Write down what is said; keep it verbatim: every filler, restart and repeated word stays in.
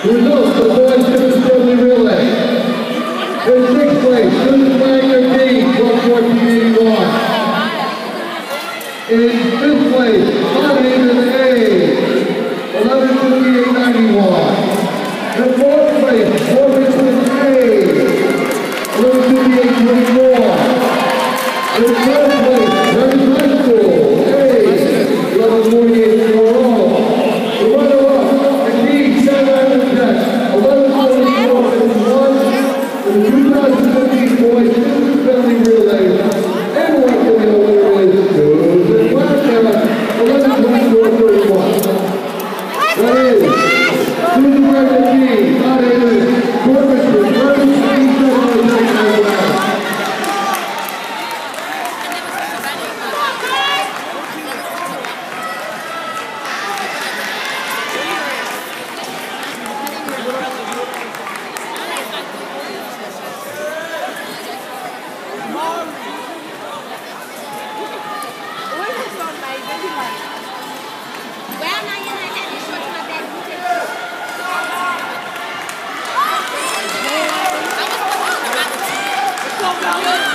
Results of the boys' Christmas Family Relay. In sixth place, Susan Wagner Dean, twelve fourteen eighty-one. In fifth place, Todd Hayden A, eleven twenty-eight ninety-one. In fourth place, Morgan Smith A, eleven fifty-eight twenty-four. In third place, Harris High School A, eleven forty-eight twenty-one. The runner-up, McKee, seven eleven forty-four fifty-one. In the two thousand fifteen boys' Christmas Family Relay, and what do we know what it is? Susan Wagner, eleven twenty-four thirty-one. That is Susan Wagner Dean, Todd Hayden, Corpus Christi, Well,